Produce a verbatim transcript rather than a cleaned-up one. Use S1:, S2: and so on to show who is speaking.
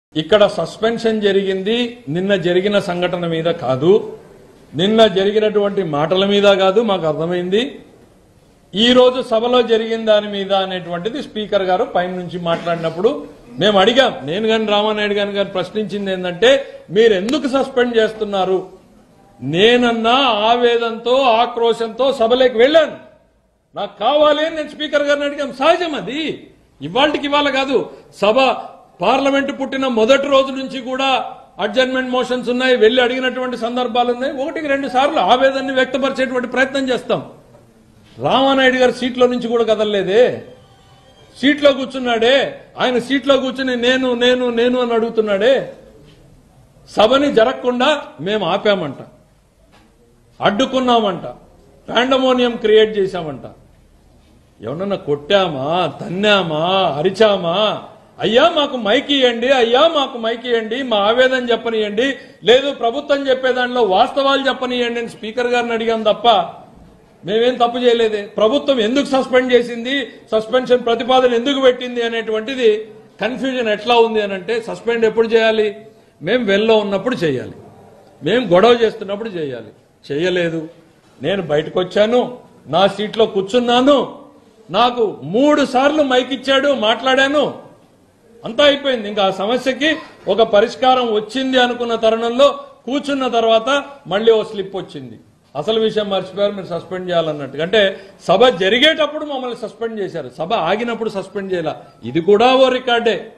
S1: ఇక్కడ సస్పెన్షన్ జరిగింది నిన్న జరిగిన సంఘటన మీద కాదు, నిన్న జరిగినటువంటి మాటల మీద కాదు, మాకు అర్థమైంది. ఈ రోజు సభలో జరిగిన దాని మీద అనేటువంటిది స్పీకర్ గారు పైన నుంచి మాట్లాడినప్పుడు మేము అడిగాం. నేను కానీ రామానాయుడు గారిని కానీ ప్రశ్నించింది ఏంటంటే, మీరు ఎందుకు సస్పెండ్ చేస్తున్నారు? నేనన్నా ఆవేదంతో ఆక్రోశంతో సభలోకి వెళ్ళాను, నాకు కావాలి అని నేను స్పీకర్ గారిని అడిగాం. సహజం అది, ఇవాళకి ఇవాళ కాదు. సభ పార్లమెంటు పుట్టిన మొదటి రోజు నుంచి కూడా అడ్జర్న్మెంట్ మోషన్స్ ఉన్నాయి, వెళ్లి అడిగినటువంటి సందర్భాలు ఉన్నాయి. ఒకటికి రెండు సార్లు ఆవేదనని వ్యక్తపరిచేటువంటి ప్రయత్నం చేస్తాం. రామానాయుడు గారు సీట్లో నుంచి కూడా కదలలేదే, సీట్లో కూర్చున్నాడే. ఆయన సీట్లో కూర్చుని నేను నేను నేను అని అడుగుతున్నాడే. సభని జరగకుండా మేము ఆపామంట, అడ్డుకున్నామంట, పాండమోనియం క్రియేట్ చేశామంట. ఎవరన్నా కొట్టామా, తన్నామా, అరిచామా? అయ్యా మాకు మైక్ ఇవ్వండి, అయ్యా మాకు మైక్ ఇవ్వండి, మా ఆవేదన చెప్పనియండి, లేదు ప్రభుత్వం చెప్పేదానిలో వాస్తవాలు చెప్పనియండి అని స్పీకర్ గారిని అడిగాం తప్ప మేమేం తప్పు చేయలేదే. ప్రభుత్వం ఎందుకు సస్పెండ్ చేసింది, సస్పెన్షన్ ప్రతిపాదన ఎందుకు పెట్టింది అనేటువంటిది కన్ఫ్యూజన్ ఎట్లా ఉంది అని అంటే, సస్పెండ్ ఎప్పుడు చేయాలి? మేము వెల్లో ఉన్నప్పుడు చేయాలి, మేము గొడవ చేస్తున్నప్పుడు చేయాలి. చేయలేదు. నేను బయటకు వచ్చాను, నా సీట్లో కూర్చున్నాను, నాకు మూడు సార్లు మైక్ ఇచ్చాడు, మాట్లాడాను, అంతా అయిపోయింది. ఇంకా ఆ సమస్యకి ఒక పరిష్కారం వచ్చింది అనుకున్న తరుణంలో కూర్చున్న తర్వాత మళ్ళీ ఓ స్లిప్ వచ్చింది. అసలు విషయం మర్చిపోయారు, మీరు సస్పెండ్ చేయాలన్నట్టు. అంటే సభ జరిగేటప్పుడు మమ్మల్ని సస్పెండ్ చేశారు, సభ ఆగినప్పుడు సస్పెండ్ చేయాల. ఇది కూడా ఓ రికార్డే.